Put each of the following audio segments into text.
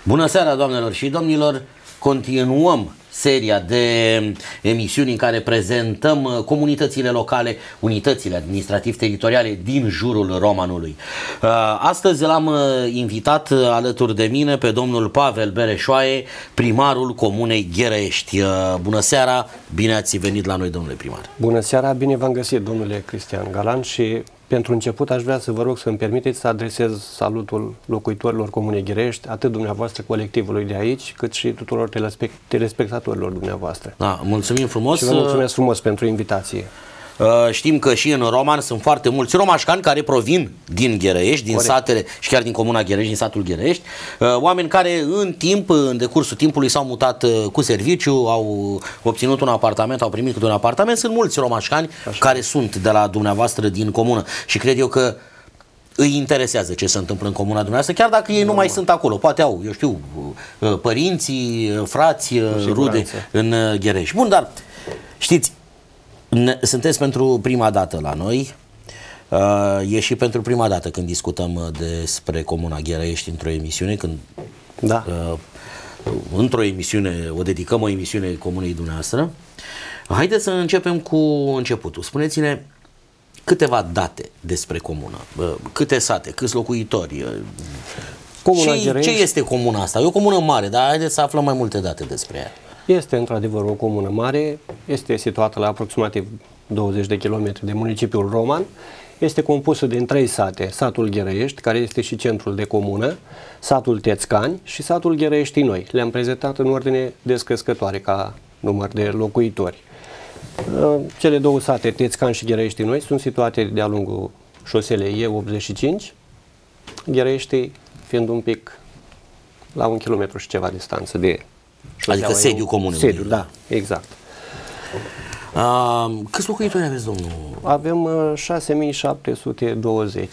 Bună seara, doamnelor și domnilor! Continuăm seria de emisiuni în care prezentăm comunitățile locale, unitățile administrativ-teritoriale din jurul Romanului. Astăzi l-am invitat alături de mine pe domnul Pavel Bereșoaie, primarul comunei Gherești. Bună seara, bine ați venit la noi, domnule primar. Bună seara, bine v-am găsit, domnule Cristian Galan, și pentru început aș vrea să vă rog să-mi permiteți să adresez salutul locuitorilor comunei Gherești, atât dumneavoastră, colectivului de aici, cât și tuturor telespectatorilor dumneavoastră. Da, mulțumim frumos. Și vă mulțumesc frumos pentru invitație. Știm că și în Roman sunt foarte mulți romașcani care provin din Gherești, din satele și chiar din comuna Gherești, din satul Gherești, oameni care în decursul timpului s-au mutat cu serviciu, au obținut un apartament, au primit câte un apartament. Sunt mulți romașcani care sunt de la dumneavoastră din comună și cred eu că îi interesează ce se întâmplă în comuna dumneavoastră, chiar dacă ei nu mai sunt acolo. Poate au, eu știu, părinții, frați, rude în Gherești. Bun, dar știți, sunteți pentru prima dată la noi, e și pentru prima dată când discutăm despre comuna Gherești într-o emisiune, când într-o emisiune, dedicăm o emisiune comunei dumneavoastră. Haideți să începem cu începutul. Spuneți-ne câteva date despre comună, câte sate, câți locuitori, ce este comuna asta? E o comună mare, dar haideți să aflăm mai multe date despre ea. Este într-adevăr o comună mare, este situată la aproximativ 20 de kilometri de municipiul Roman, este compusă din 3 sate, satul Gherești, care este și centrul de comună, satul Tețcani și satul Gherești Noi. Le-am prezentat în ordine descrescătoare ca număr de locuitori. Cele două sate, Tețcani și Gherești Noi, sunt situate de-a lungul șoselei E85, Gherești fiind un pic la 1 kilometru și ceva distanță de adică sediul comunei. Sediul, da, exact. Câți locuitori aveți, domnul? Avem 6720.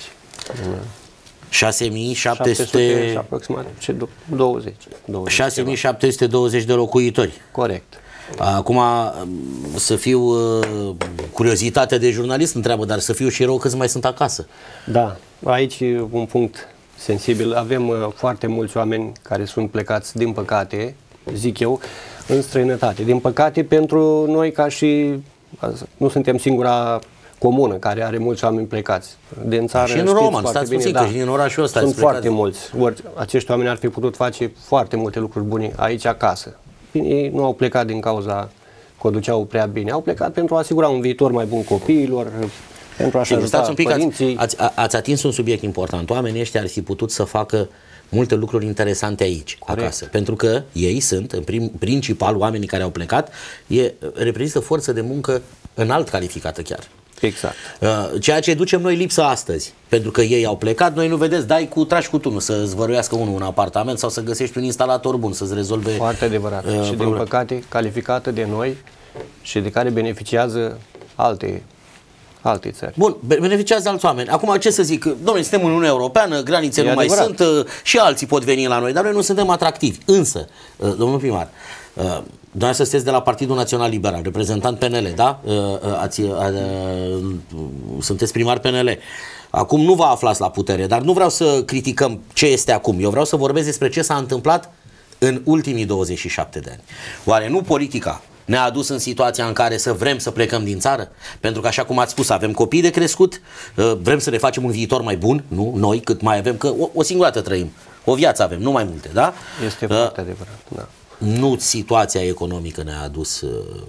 6700 aproximativ 20. 6720 de locuitori. Corect. Acum, să fiu curiozitate de jurnalist, întreabă, dar să fiu și rău, câți mai sunt acasă? Da, aici un punct sensibil. Avem foarte mulți oameni care sunt plecați, din păcate, zic eu, în străinătate. Din păcate, pentru noi, ca și nu suntem singura comună care are mulți oameni plecați din țară. Și în Roman, stați puțin, că și în orașul ăsta sunt foarte mulți. Acești oameni ar fi putut face foarte multe lucruri bune aici acasă. Ei nu au plecat din cauza că o duceau prea bine. Au plecat pentru a asigura un viitor mai bun copiilor, pentru a-și ajuta părinții. Ați atins un subiect important. Oamenii ăștia ar fi putut să facă multe lucruri interesante aici, acasă. Pentru că ei sunt, în principal, oamenii care au plecat, reprezintă forță de muncă înalt calificată chiar. Exact. Ceea ce ducem noi lipsă astăzi. Pentru că ei au plecat, noi nu vedeți, tragi cu tunul să zvăruiască unul un apartament sau să găsești un instalator bun să-ți rezolve. Foarte adevărat. Și din păcate calificată de noi și de care beneficiază alte țări. Bun, beneficiază alți oameni. Acum ce să zic, domnule, suntem în Uniunea Europeană, granițe nu mai sunt și alții pot veni la noi, dar noi nu suntem atractivi. Însă, domnul primar, dumneavoastră sunteți de la Partidul Național Liberal, reprezentant PNL, da? Sunteți primar PNL. Acum nu vă aflați la putere, dar nu vreau să criticăm ce este acum. Eu vreau să vorbesc despre ce s-a întâmplat în ultimii 27 de ani. Oare nu politica ne-a adus în situația în care să vrem să plecăm din țară? Pentru că, așa cum ați spus, avem copii de crescut, vrem să ne facem un viitor mai bun, nu? Noi, cât mai avem, că o singură dată trăim. O viață avem, nu mai multe, da? Este foarte adevărat, da. Nu situația economică ne-a adus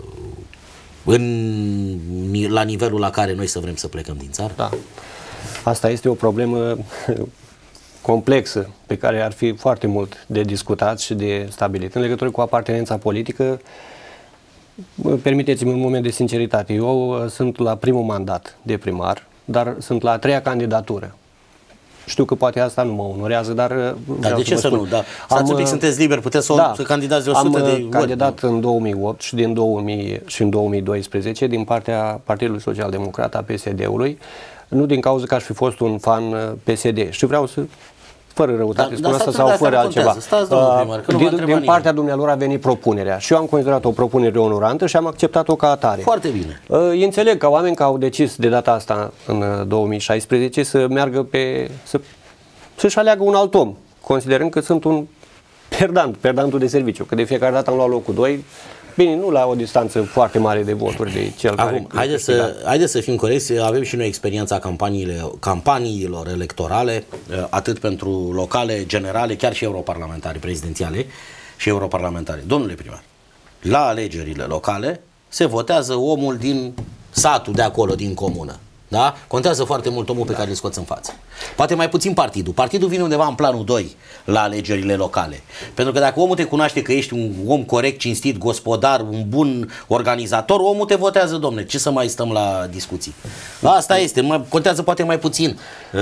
la nivelul la care noi să vrem să plecăm din țară? Da. Asta este o problemă complexă, pe care ar fi foarte mult de discutat și de stabilit. În legătură cu apartenența politică, permiteți-mi un moment de sinceritate. Eu sunt la primul mandat de primar, dar sunt la a 3-a candidatură. Știu că poate asta nu mă onorează, dar de ce să nu? Da. Stați un pic, sunteți liberi, puteți să candidați de 100 de voti. Am candidat în 2008 și în 2012 din partea Partidului Social Democrat, a PSD-ului, nu din cauza că aș fi fost un fan PSD. Și vreau să, fără răutate, spun asta sau fără altceva. Din partea dumnealor a venit propunerea și eu am considerat o propunere onorantă și am acceptat-o ca atare. Foarte bine. Înțeleg că oameni care au decis de data asta, în 2016, să meargă să-și aleagă un alt om, considerând că sunt un perdantul de serviciu, că de fiecare dată am luat locul 2, bine, nu la o distanță foarte mare de voturi de cel care... Haideți să fim corecți, avem și noi experiența campaniilor electorale, atât pentru locale, generale, chiar și europarlamentare, prezidențiale și europarlamentare. Domnule primar, la alegerile locale se votează omul din satul de acolo, din comună. Da? Contează foarte mult omul pe care îl scoți în față. Poate mai puțin partidul. Partidul vine undeva în planul 2 la alegerile locale. Pentru că dacă omul te cunoaște că ești un om corect, cinstit, gospodar, un bun organizator, omul te votează, domne. Ce să mai stăm la discuții? Asta este. Contează poate mai puțin.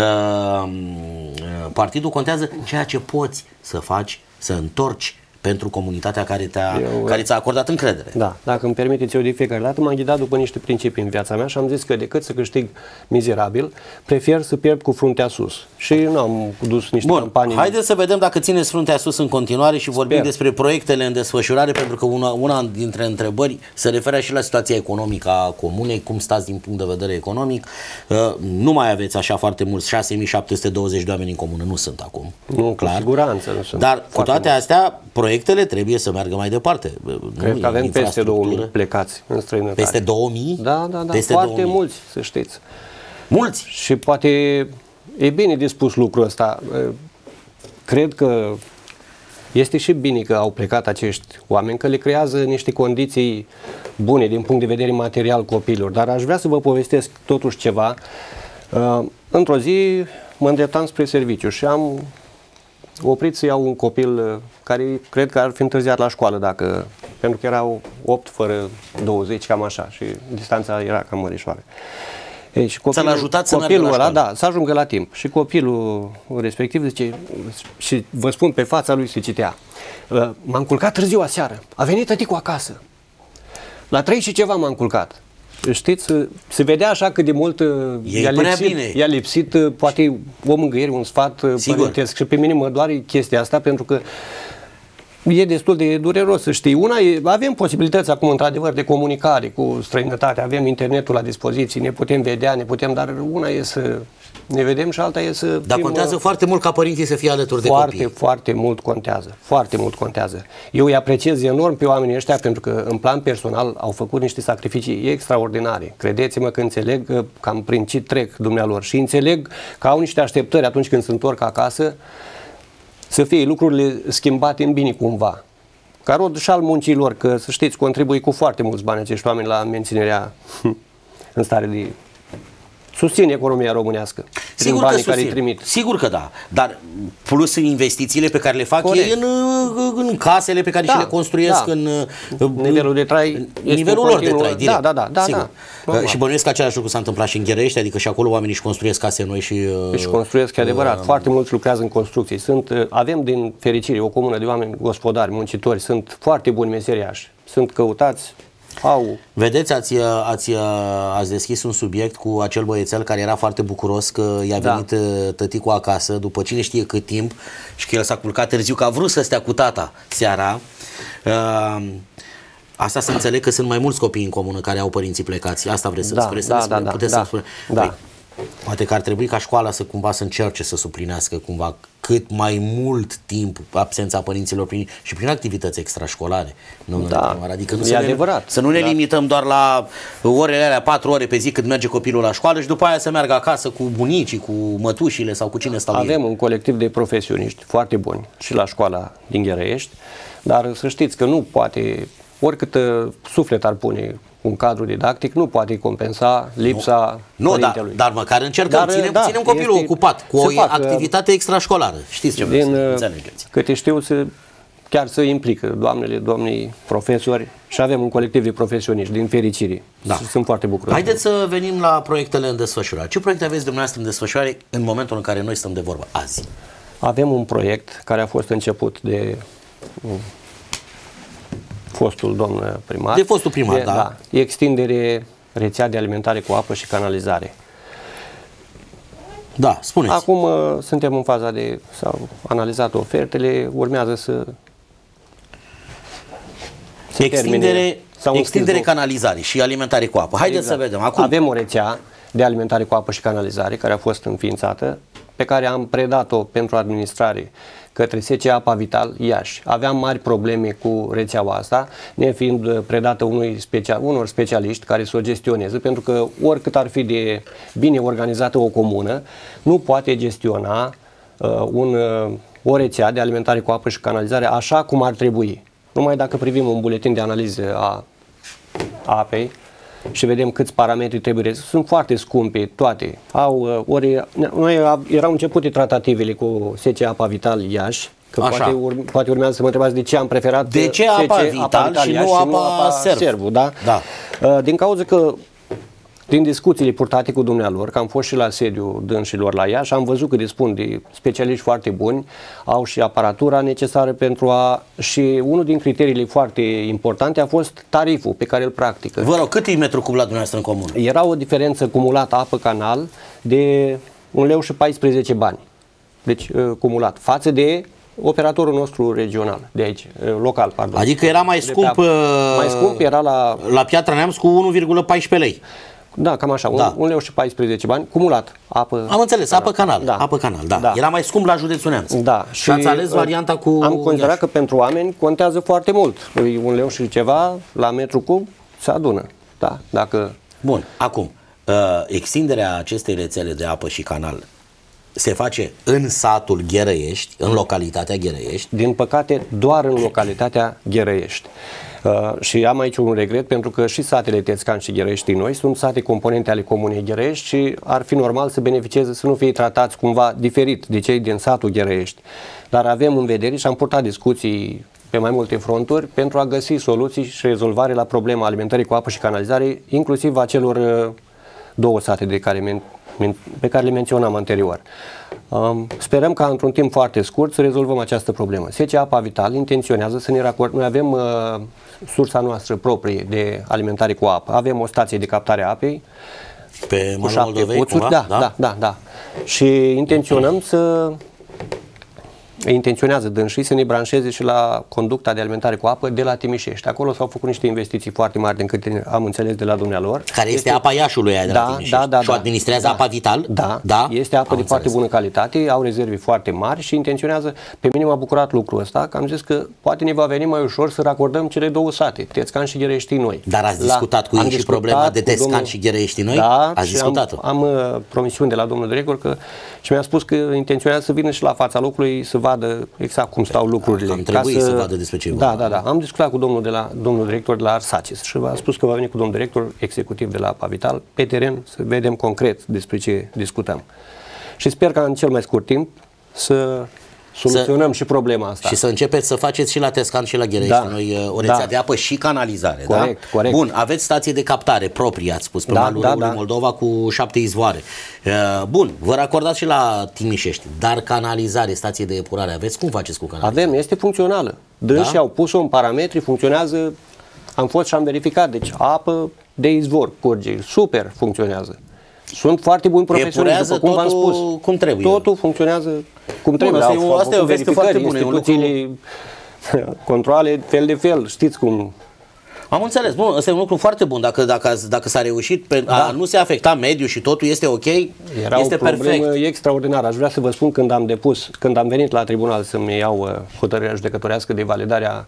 Partidul contează ceea ce poți să faci, să întorci pentru comunitatea care ți-a acordat încredere. Da, dacă îmi permiteți, eu de fiecare dată m-am ghidat după niște principii în viața mea și am zis că decât să câștig mizerabil, prefer să pierd cu fruntea sus. Și nu am dus niște campanii... Haideți să vedem dacă țineți fruntea sus în continuare și vorbim despre proiectele în desfășurare, pentru că una dintre întrebări se referă și la situația economică a comunei, cum stați din punct de vedere economic. Nu mai aveți așa foarte mulți, 6720 de oameni în comună, nu sunt acum. Nu, clar. Cu siguranță nu sunt. Dar cu toate astea, proiectele trebuie să meargă mai departe. Cred că avem peste 2000 plecați în străinătate. Peste 2000? Da. Peste foarte 2000. mulți, să știți. Mulți? Și poate e bine de spus lucrul ăsta. Cred că este și bine că au plecat acești oameni, că le creează niște condiții bune din punct de vedere material copiilor. Dar aș vrea să vă povestesc totuși ceva. Într-o zi mă îndreptam spre serviciu și am oprit să iau un copil care cred că ar fi întârziat la școală, pentru că erau 8 fără 20, cam așa, și distanța era cam mărișoară. Și ți-l ajutat să meargă la școală? Da, să ajungă la timp. Și copilul respectiv zice, și vă spun pe fața lui se citea, m-am culcat târziu aseară, a venit tăticul acasă. La 3 și ceva m-am culcat. Știți, se vedea așa cât de mult i-a lipsit poate o mângâiere, un sfat părintesc. Și pe mine mă doare chestia asta, pentru că e destul de dureros să știi. Avem posibilități acum, într-adevăr, de comunicare cu străinătatea, avem internetul la dispoziție, ne putem vedea, dar una e să ne vedem și alta e să... Dar contează foarte mult ca părinții să fie alături de copii. Foarte mult contează. Foarte mult contează. Eu îi apreciez enorm pe oamenii ăștia, pentru că în plan personal au făcut niște sacrificii extraordinare. Credeți-mă că înțeleg cam prin ce trec dumnealor și înțeleg că au niște așteptări atunci când se întorc acasă să fie lucrurile schimbate în bine cumva. Ca rod și al muncii lor, că să știți, contribuie cu foarte mulți bani acești oameni la menținerea în stare de... Susține economia românească. Sigur că susțin. Sigur că da. Dar plus investițiile pe care le fac ei în casele pe care și le construiesc, în nivelul de trai. Nivelul lor de trai, direct. Da. Și bănuiesc că același lucru s-a întâmplat și în Gherești, adică și acolo oamenii își construiesc case noi și... Își construiesc, e adevărat. Foarte mulți lucrează în construcții. Avem din fericire o comună de oameni gospodari, muncitori, sunt foarte buni meseriași. Sunt căutați. Vedeți, ați deschis un subiect cu acel băiețel care era foarte bucuros că i-a venit tăticul acasă după cine știe cât timp și că el s-a culcat târziu, că a vrut să stea cu tata seara. Asta să înțeleg că sunt mai mulți copii în comună care au părinții plecați. Asta vreți să spuneți? Puteți să spuneți? Poate că ar trebui ca școala să să încerce să suplinească cumva cât mai mult timp absența părinților și prin activități extrașcolare. Adică să nu ne limităm doar la orele alea, 4 ore pe zi cât merge copilul la școală și după aia să meargă acasă cu bunicii, cu mătușile sau cu cine stau ei. Avem un colectiv de profesioniști foarte buni și la școala din Ghereiești, dar să știți că nu poate, oricât suflet ar pune un cadru didactic, nu poate compensa lipsa părintelui. Dar măcar încercăm, ținem copilul ocupat cu o activitate extrașcolară. Știți ce vreți să înțelegeți. Câte știu, chiar să implică domnii profesori și avem un colectiv de profesioniști, din fericire. Sunt foarte bucuros. Haideți să venim la proiectele în desfășurare. Ce proiecte aveți dumneavoastră în desfășurare în momentul în care noi stăm de vorbă azi? Avem un proiect care a fost început de fostul domn primar. De fostul primar, da. Extindere rețea de alimentare cu apă și canalizare. Da, spuneți. Acum suntem în faza s-au analizat ofertele, urmează să extindere canalizare și alimentare cu apă. Haideți să vedem. Acum avem o rețea de alimentare cu apă și canalizare care a fost înființată, pe care am predat-o pentru administrare către SC Apa Vital Iași. Aveam mari probleme cu rețeaua asta, nefiind predată unor specialiști care să o gestioneze, pentru că oricât ar fi de bine organizată o comună, nu poate gestiona o rețea de alimentare cu apă și canalizare așa cum ar trebui. Numai dacă privim un buletin de analiză a apei și vedem câți parametri trebuie, sunt foarte scumpe toate. Erau începute tratativele cu SC Apa Vital Iași, că poate urmează să mă întrebați de ce am preferat de ce Apa Vital și nu Apa Servu, da? Din cauza că din discuțiile purtate cu dumnealor, că am fost și la sediul dânșilor la Iași, am văzut că dispun de specialiști foarte buni, au și aparatura necesară și unul din criteriile foarte importante a fost tariful pe care îl practică. Vă rog, cât e metru cub la dumneavoastră în comun? Era o diferență cumulată apă-canal de 1,14 lei. Deci cumulat, față de operatorul nostru regional, de aici, local, pardon. Adică era mai scump, mai scump era la Piatra Neamț cu 1,14 lei. Da, cam așa, 1,14 lei, cumulat, apă. Am înțeles, apă-canal, apă-canal, da. Era mai scump la județul Neamț. Da. Și ați ales varianta cu... Am considerat că pentru oameni contează foarte mult. 1 leu și ceva la metru cub se adună. Da, dacă... Bun, acum, extinderea acestei rețele de apă și canal se face în satul Gherăiești, în localitatea Gherăiești? Din păcate, doar în localitatea Gherăiești. Și am aici un regret, pentru că și satele Tețcan și Gherăiești noi sunt sate componente ale comunei Gherăiești și ar fi normal să beneficieze, să nu fie tratați cumva diferit de cei din satul Gherăiești. Dar avem în vedere și am purtat discuții pe mai multe fronturi pentru a găsi soluții și rezolvare la problema alimentării cu apă și canalizare, inclusiv a celor două sate pe care le menționam anterior. Sperăm ca într-un timp foarte scurt să rezolvăm această problemă. SC Apa Vital intenționează să ne racord. Noi avem sursa noastră proprie de alimentare cu apă. Avem o stație de captare a apei pe Mănul Moldovei, da. Și intenționează dânsii să ne branșeze și la conducta de alimentare cu apă de la Timișești. Acolo s-au făcut niște investiții foarte mari, din câte am înțeles de la dumnealor. Care este apa Iașului aia de la Timișești. Și o administrează Apa Vital? Da. Este apă de foarte bună calitate, au rezerve foarte mari și intenționează, pe mine m-a bucurat lucrul ăsta, că am zis că poate ne va veni mai ușor să racordăm cele două sate, Tețcan și Gherăiești noi. Dar ați discutat cu ei și problema de Tețcan și Gherăiești noi? Da, ați discutat-o? Am promisiuni de la domnul director și mi-a spus că intenționează să vină și la fața locului să vadă exact cum stau lucrurile. Am trebuit să vadă despre ce Da. Am discutat cu domnul director de la Arsacis și v-a spus că va veni cu domnul director executiv de la Apa Vital pe teren să vedem concret despre ce discutăm. Și sper că în cel mai scurt timp să soluționăm și problema asta. Și să începeți să faceți și la Tețcan și la Gherăiești noi o rețea de apă și canalizare. Corect. Bun, aveți stație de captare proprie, ați spus, pe malul râului Moldova cu 7 izvoare. Bun, vă racordați și la Timișești, dar canalizare, stație de epurare, aveți? Cum faceți cu canalizare? Avem, este funcțională. Dânsii au pus-o în parametri, funcționează, am fost și am verificat, deci apă de izvor curge, super funcționează. Sunt foarte buni profesioniști, după cum v-am spus. Cum trebuie. Totul funcționează cum trebuie. Asta e o veste foarte bună. Instituțiile, controle, fel de fel, știți cum. Am înțeles. Bun, ăsta e un lucru foarte bun. Dacă s-a reușit, nu se afecta mediul și totul este ok, este perfect. Extraordinar. Aș vrea să vă spun, când am venit la tribunal să-mi iau hotărârea judecătorească de validarea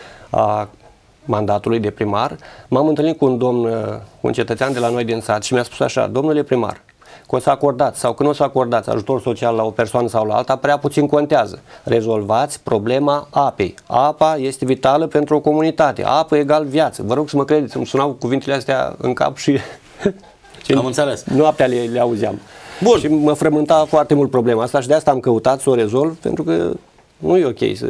a mandatului de primar, m-am întâlnit cu un cetățean de la noi din sat și mi-a spus așa: domnule primar, că o să acordați sau că nu o să acordați ajutor social la o persoană sau la alta, prea puțin contează. Rezolvați problema apei. Apa este vitală pentru o comunitate. Apă egal viață. Vă rog să mă credeți, îmi sunau cuvintele astea în cap și am înțeles. Noaptea le auzeam. Bun. Și mă frământa foarte mult problema asta și de asta am căutat să o rezolv, pentru că nu e ok să...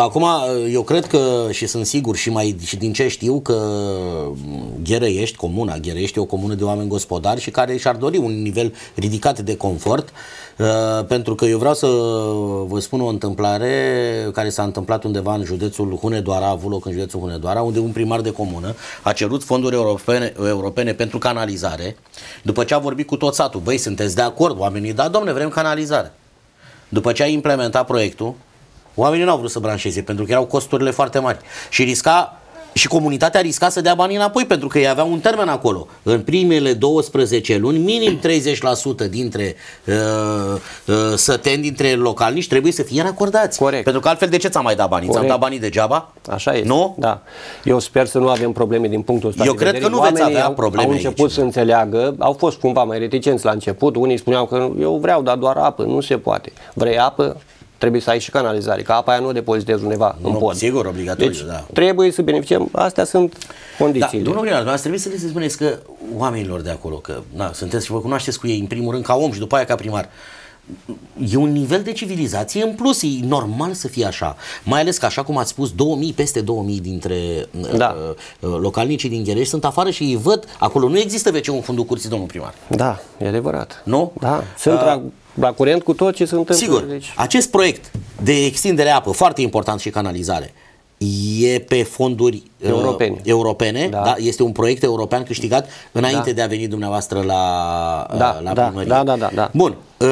Eu cred că, și sunt sigur și din ce știu, că Gherăiești, comuna Gherăiești, e o comună de oameni gospodari și care și-ar dori un nivel ridicat de confort, pentru că eu vreau să vă spun o întâmplare care s-a întâmplat undeva în județul Hunedoara, a avut loc în județul Hunedoara, unde un primar de comună a cerut fonduri europene pentru canalizare, după ce a vorbit cu tot satul: băi, sunteți de acord? Oamenii: da, domne, vrem canalizare. După ce a implementat proiectul, oamenii nu au vrut să branșeze pentru că erau costurile foarte mari și risca Și comunitatea risca să dea banii înapoi, pentru că ei aveau un termen acolo. În primele 12 luni, minim 30% dintre săteni, dintre localnici, trebuie să fie acordați. Corect. Pentru că altfel de ce ți-am mai dat banii? Ți-am dat banii degeaba? Așa este. Nu? Da. Eu sper să nu avem probleme din punctul ăsta Eu de cred vedere. că nu veți avea probleme au început aici. să înțeleagă, au fost cumva mai reticenți la început. Unii spuneau că eu vreau, dar doar apă, nu se poate. Vrei apă? Trebuie să ai și canalizare, că apa aia nu o depozitezi undeva în pod. Sigur, obligatoriu, deci, da. trebuie să beneficiem, astea sunt condițiile. Da, domnul primar, dumneavoastră trebuie să le spuneți că oamenilor de acolo, că sunteți și vă cunoașteți cu ei, în primul rând ca om și după aia ca primar, e un nivel de civilizație în plus, e normal să fie așa. Mai ales că, așa cum ați spus, 2000, peste 2000 dintre localnicii din Gherești sunt afară și îi văd, acolo nu există WC în fundul curții, domnul primar. Da, e adevărat. Nu? Da, sunt la curent cu tot ce se întâmplă. Sigur, deci... acest proiect de extindere apă, foarte important, și canalizare, e pe fonduri europene, da. Da? Este un proiect european câștigat înainte de a veni dumneavoastră la primărie. Da. Bun,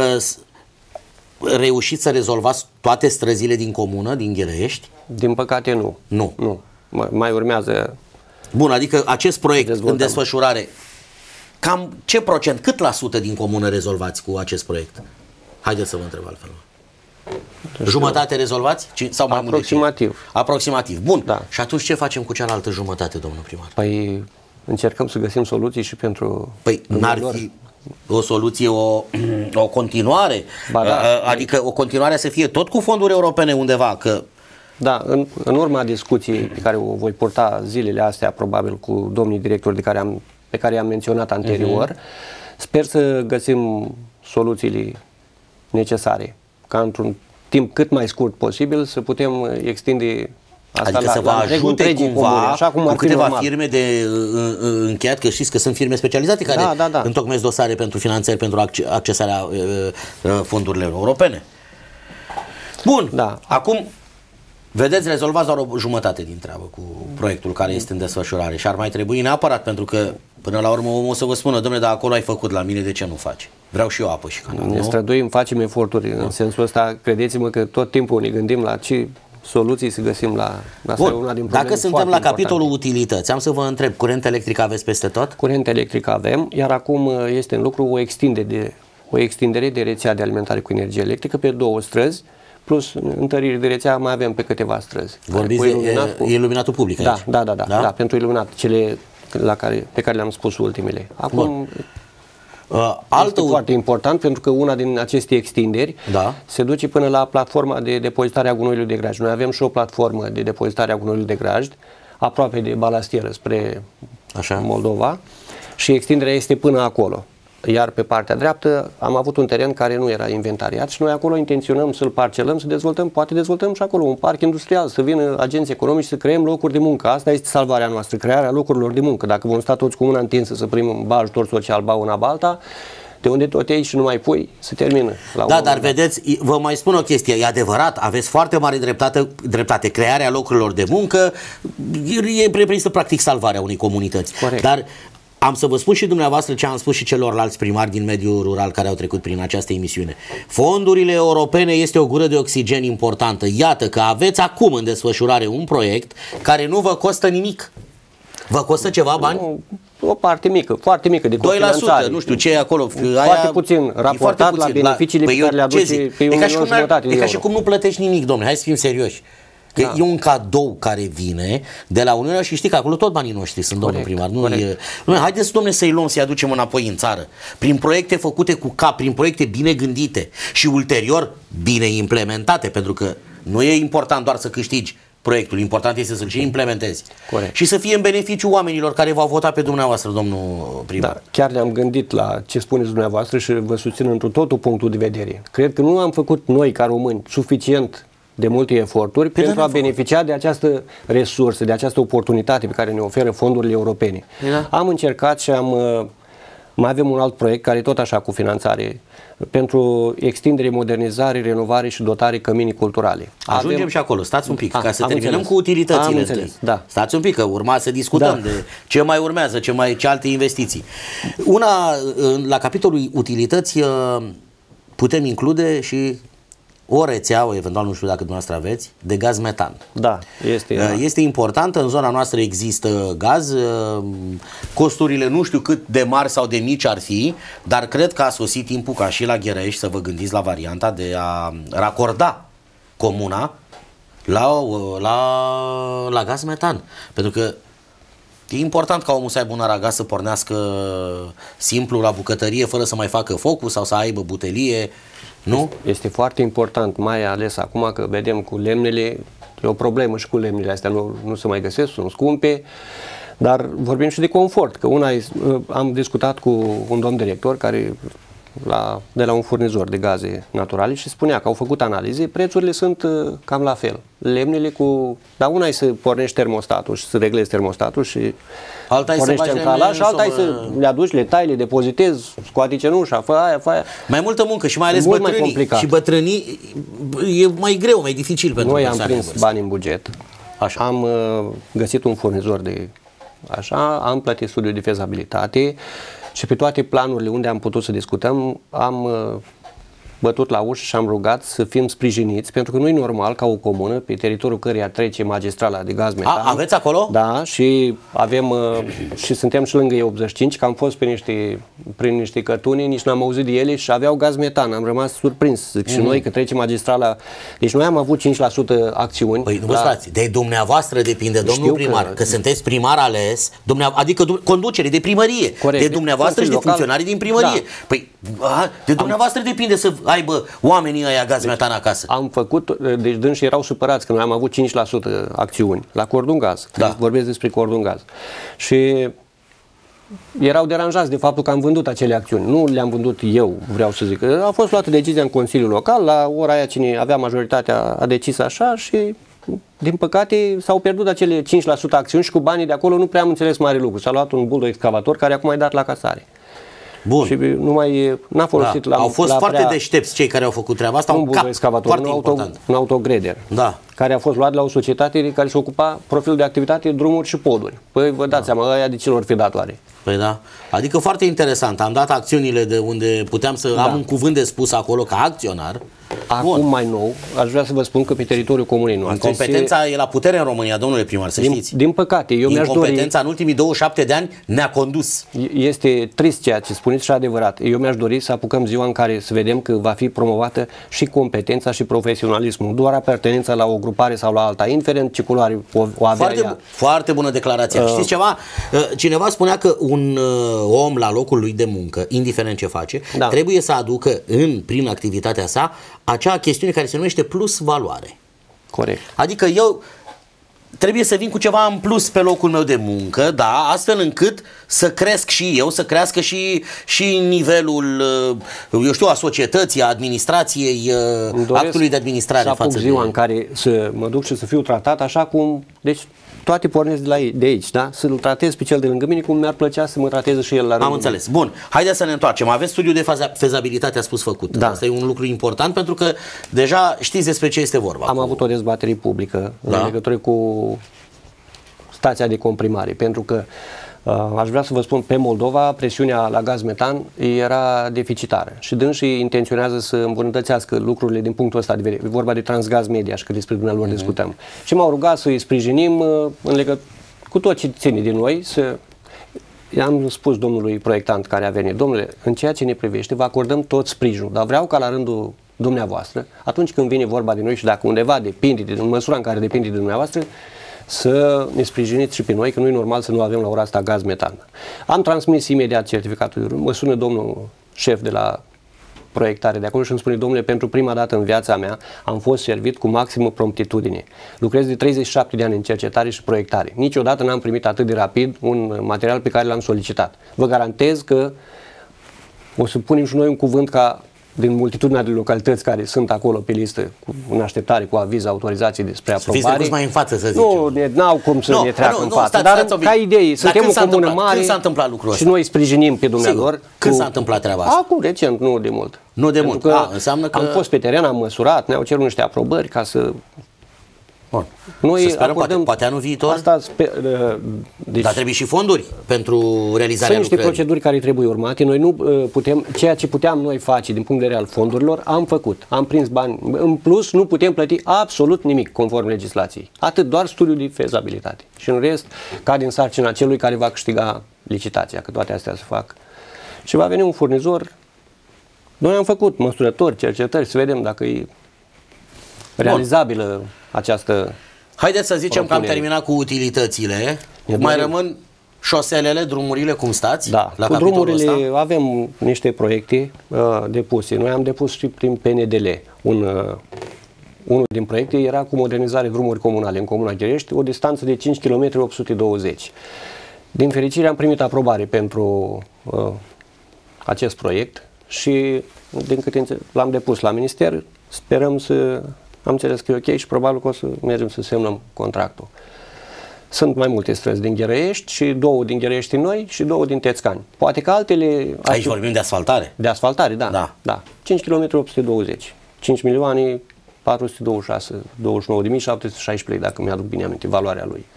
reușiți să rezolvați toate străzile din comună, din Gherești? Din păcate nu. Nu. Mai urmează. Bun, adică acest proiect în desfășurare, cam ce procent, cât la sută din comună rezolvați cu acest proiect? Haideți să vă întreb altfel. Jumătate rezolvați? Sau mai aproximativ. Aproximativ. Bun. Da. Și atunci ce facem cu cealaltă jumătate, domnul primar? Păi încercăm să găsim soluții și pentru... Păi n-ar fi o soluție, o continuare? Adică o continuare să fie tot cu fonduri europene undeva? Că... Da, în urma discuției pe care o voi purta zilele astea, probabil cu domnii directori pe care i-am menționat anterior, sper să găsim soluțiile necesare, ca într-un timp cât mai scurt posibil să putem extinde asta, adică să vă ajute cumva comune, așa cum cu câteva firme de încheiat, că știți că sunt firme specializate care întocmesc dosare pentru finanțări, pentru accesarea fondurilor europene. Bun, acum vedeți, rezolvați doar o jumătate din treabă cu proiectul care este în desfășurare și ar mai trebui neapărat, pentru că până la urmă omul o să vă spună: dom'le, dar acolo ai făcut, la mine de ce nu faci? Vreau și eu apă și canal. Ne străduim, facem eforturi în sensul ăsta, credeți-mă că tot timpul ne gândim la ce soluții să găsim la asta. Una din dacă suntem la capitolul utilități, am să vă întreb, curent electric aveți peste tot? Curent electric avem, iar acum este în lucru o extindere de rețea de alimentare cu energie electrică pe 2 străzi, plus întăriri de rețea mai avem pe câteva străzi. Vorbiți de iluminatul public aici? Da, pentru iluminat, cele pe care le-am spus ultimele. Acum este foarte important, pentru că una din aceste extinderi se duce până la platforma de depozitare a gunoiului de grajd. Noi avem și o platformă de depozitare a gunoiului de grajd aproape de balastieră spre Moldova și extinderea este până acolo. Iar pe partea dreaptă am avut un teren care nu era inventariat și noi acolo intenționăm să-l parcelăm, să dezvoltăm, poate dezvoltăm și acolo un parc industrial, să vină agenți economici, să creăm locuri de muncă. Asta este salvarea noastră, crearea locurilor de muncă. Dacă vom sta toți cu mâna întinsă să primim ba ajutor social, ba una, ba alta, de unde tot iei și nu mai pui, se termină. Dar vedeți, vă mai spun o chestie, e adevărat, aveți foarte mare dreptate, crearea locurilor de muncă e reprezintă practic salvarea unei comunități. Corect. Dar am să vă spun și dumneavoastră ce am spus și celorlalți primari din mediul rural care au trecut prin această emisiune. Fondurile europene este o gură de oxigen importantă. Iată că aveți acum în desfășurare un proiect care nu vă costă nimic. Vă costă ceva bani? O parte mică, foarte mică de cofinanțare. 2%, nu știu ce e acolo. Foarte puțin, raportat la beneficiile pe care le aduce pe un milion jumătate de euro. E ca și cum nu plătești nimic, domnule, hai să fim serioși. Că e un cadou care vine de la Uniunea și știi că acolo tot banii noștri sunt, domnul primar. Haideți, domnule, să-i luăm, să-i aducem înapoi în țară. Prin proiecte făcute cu cap, prin proiecte bine gândite și ulterior bine implementate, pentru că nu e important doar să câștigi proiectul, important este să-l și implementezi. Și să fie în beneficiu oamenilor care v-au votat pe dumneavoastră, domnul primar. Da, chiar ne-am gândit la ce spuneți dumneavoastră și vă susțin întru totul punctul de vedere. Cred că nu am făcut noi, ca români, suficient de multe eforturi pentru a beneficia de această resursă, de această oportunitate pe care ne oferă fondurile europene. Am încercat și mai avem un alt proiect care tot așa cu finanțare pentru extindere, modernizare, renovare și dotare căminii culturale. Ajungem și acolo, stați un pic, ca să terminăm cu utilitățile. Stați un pic, că urma să discutăm de ce mai urmează, ce alte investiții. La capitolul utilități putem include și o rețea, eventual nu știu dacă dumneavoastră aveți, de gaz metan. Da, este important, în zona noastră există gaz, costurile nu știu cât de mari sau de mici ar fi, dar cred că a sosit timpul ca și la Gherești să vă gândiți la varianta de a racorda comuna la gaz metan. Pentru că e important ca omul să aibă un aragaz să pornească simplu la bucătărie fără să mai facă focul sau să aibă butelie, nu? Este foarte important, mai ales acum că vedem cu lemnele, e o problemă și cu lemnele astea, nu se mai găsesc, sunt scumpe, dar vorbim și de confort, că am discutat cu un domn director care de la un furnizor de gaze naturale și spunea că au făcut analize, prețurile sunt cam la fel. Lemnele dar una e să pornești termostatul și să reglezi termostatul și pornești centrala și alta e să le aduci, le tai, le depozitezi, scoate cenușa, fă aia. Mai multă muncă și mai ales bătrânii. Și bătrânii e mai greu, mai dificil pentru noi am prins bani în buget. Așa. Am găsit un furnizor am plătit studiul de fezabilitate și pe toate planurile unde am putut să discutăm, am bătut la ușă și am rugat să fim sprijiniți, pentru că nu e normal ca o comună, pe teritoriul căreia trece magistrala de gaz metan. Aveți acolo? Da, și avem și suntem și lângă E85, că am fost prin niște cătuni, nici n-am auzit de ele și aveau gaz metan. Am rămas surprins. Zic, și noi că trece magistrala. Deci noi am avut 5% acțiuni. Păi nu vă stați, de dumneavoastră depinde, domnul primar, că sunteți primar ales, adică conducere de primărie. Corect. De dumneavoastră și de funcționarii din primărie. Da. Păi de dumneavoastră depinde să aibă oamenii ăia gaz metan acasă. Am făcut, deci dânsii erau supărați că noi am avut 5% acțiuni la Cordon Gaz. Da. Vorbesc despre Cordon Gaz. Și erau deranjați de faptul că am vândut acele acțiuni. Nu le-am vândut eu, vreau să zic. A fost luată decizia în Consiliul Local, la ora aia cine avea majoritatea a decis așa și din păcate s-au pierdut acele 5% acțiuni și cu banii de acolo nu prea am înțeles mare lucru. S-a luat un buldo excavator care acum e dat la casare. Bun. Și n-a folosit Au fost foarte deștepți cei care au făcut treaba asta. Un excavator, un autograder, care a fost luat la o societate care se ocupa profilul de activitate, drumuri și poduri. Păi vă dați seama, ăia de ce lor fi dat oare? Păi da. Adică foarte interesant. Am dat acțiunile de unde puteam să am un cuvânt de spus acolo ca acționar. Acum mai nou, aș vrea să vă spun că pe teritoriul comunei noastre incompetența e la putere în România, domnule primar, să știți. Din păcate, eu mi-aș dori... Incompetența în ultimii 27 de ani ne-a condus. Este trist ceea ce spuneți și adevărat. Eu mi-aș dori să apucăm ziua în care să vedem că va fi promovată și competența și profesionalismul, doar apartenența la o grupare sau la alta, indiferent ce culoare o avea ea. Foarte bună declarație. Știți ceva? Cineva spunea că un om la locul lui de muncă, indiferent ce face, trebuie să aducă prin activitatea sa acea chestiune care se numește plus valoare. Corect. Adică eu trebuie să vin cu ceva în plus pe locul meu de muncă, da, astfel încât să cresc și eu, să crească și nivelul, eu știu, a societății, a administrației, actului de administrare. Să apuc ziua în care să mă duc și să fiu tratat așa cum... Deci toate pornesc de aici, da? Să-l tratez pe cel de lângă mine cum mi-ar plăcea să mă trateze și el la rândul. Am înțeles. Bun. Haideți să ne întoarcem. Aveți studiul de fezabilitate, a spus, făcut. Da. Asta e un lucru important pentru că deja știți despre ce este vorba. Am avut o dezbatere publică în legătură cu stația de comprimare, pentru că aș vrea să vă spun, pe Moldova presiunea la gaz metan era deficitară și dânsii intenționează să îmbunătățească lucrurile din punctul ăsta de vedere. E vorba de Transgaz Media și că despre dumnealor discutăm. Și m-au rugat să îi sprijinim în legătură cu tot ce ține din noi. I-am spus domnului proiectant care a venit: domnule, în ceea ce ne privește vă acordăm tot sprijinul, dar vreau ca la rândul dumneavoastră, atunci când vine vorba de noi și dacă undeva depinde, în măsura în care depinde de dumneavoastră, să ne sprijiniți și pe noi, că nu e normal să nu avem la ora asta gaz metan. Am transmis imediat certificatul. Mă sună domnul șef de la proiectare de acolo și îmi spune: domnule, pentru prima dată în viața mea am fost servit cu maximă promptitudine. Lucrez de 37 de ani în cercetare și proiectare. Niciodată n-am primit atât de rapid un material pe care l-am solicitat. Vă garantez că o să punem și noi un cuvânt ca din multitudinea de localități care sunt acolo pe listă în așteptare cu aviz, autorizații despre aprobare. Fiți mai în față, să zicem. N-au cum să ne treacă în față. Dar ca idee, suntem o comună mare. Când s-a întâmplat lucrul ăsta? Și noi sprijinim pe dumnealor. Când s-a întâmplat treaba asta? Acum, recent, nu de mult. Nu de mult. Înseamnă că am fost pe teren, am măsurat, ne-au cerut niște aprobări ca să Bun. Noi să sperăm, poate anul viitor, asta deci, dar trebuie și fonduri pentru realizarea lucrării. Sunt niște proceduri care trebuie urmate. Noi nu putem, ceea ce puteam noi face din punct de vedere al fondurilor, am făcut. Am prins bani. În plus, nu putem plăti absolut nimic conform legislației. Atât, doar studiul de fezabilitate. Și în rest, cade în sarcina celui care va câștiga licitația, că toate astea se fac. Și va veni un furnizor. Noi am făcut măsurători, cercetări, să vedem dacă e realizabilă această. Haideți să zicem că am terminat cu utilitățile. Mai rămân șoselele, drumurile, cum stați? Da, la cu drumurile ăsta? Avem niște proiecte depuse. Noi am depus și prin PNDL. Unul din proiecte era cu modernizare drumuri comunale în Comuna Gherești, o distanță de 5 km 820. Din fericire am primit aprobare pentru acest proiect și din câte l-am depus la minister, sperăm să... Am înțeles că e ok și probabil că o să mergem să semnăm contractul. Sunt mai multe străzi din Ghereiești și 2 din Ghereiești noi și 2 din Tețcani. Poate că altele... Aici vorbim de asfaltare? De asfaltare, da. 5 km 820. 5 milioane 426, 29.716 lei, dacă mi-aduc bine aminte, valoarea lui.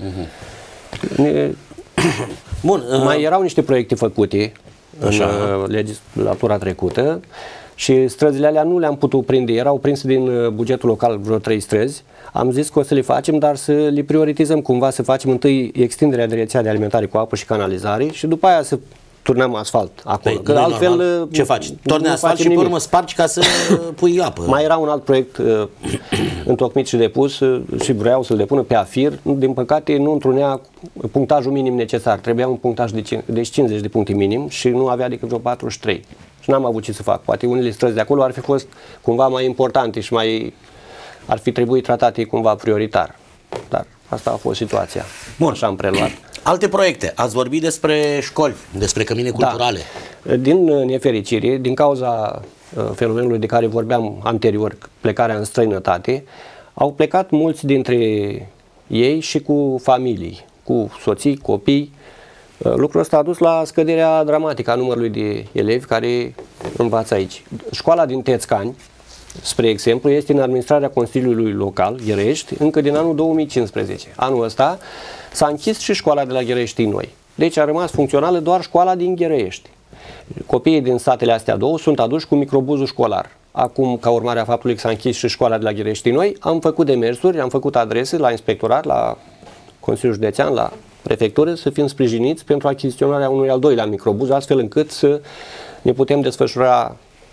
Bun. Mai erau niște proiecte făcute în legislatura trecută. Și străzile alea nu le-am putut prinde, erau prinse din bugetul local vreo 3 străzi. Am zis că o să le facem, dar să le prioritizăm cumva, să facem întâi extinderea de rețea de alimentare cu apă și canalizare și după aia să turnăm asfalt acolo. Păi, că altfel ce faci? Torni asfalt și pe urmă spargi ca să pui apă. Mai era un alt proiect întocmit și depus și vreau să-l depună pe AFIR. Din păcate nu întrunea punctajul minim necesar. Trebuia un punctaj de 50 de puncte minim și nu avea decât vreo 43. Și n-am avut ce să fac. Poate unele străzi de acolo ar fi fost cumva mai importante și ar fi trebuit tratate cumva prioritar. Dar asta a fost situația. Bun. Așa am preluat. Alte proiecte. Ați vorbit despre școli, despre cămine culturale. Da. Din nefericire, din cauza fenomenului de care vorbeam anterior, plecarea în străinătate, au plecat mulți dintre ei și cu familii, cu soții, copii. Lucrul ăsta a dus la scăderea dramatică a numărului de elevi care învață aici. Școala din Tețcani, spre exemplu, este în administrarea Consiliului Local, Gherești, încă din anul 2015. Anul ăsta s-a închis și școala de la Gherești Noi. Deci a rămas funcțională doar școala din Gherești. Copiii din satele astea două sunt aduși cu microbuzul școlar. Acum, ca urmare a faptului că s-a închis și școala de la Gherești Noi, am făcut demersuri, am făcut adrese la inspectorat, la Consiliul Județean, la prefectură, să fim sprijiniți pentru achiziționarea unui al doilea microbuz, astfel încât să ne putem desfășura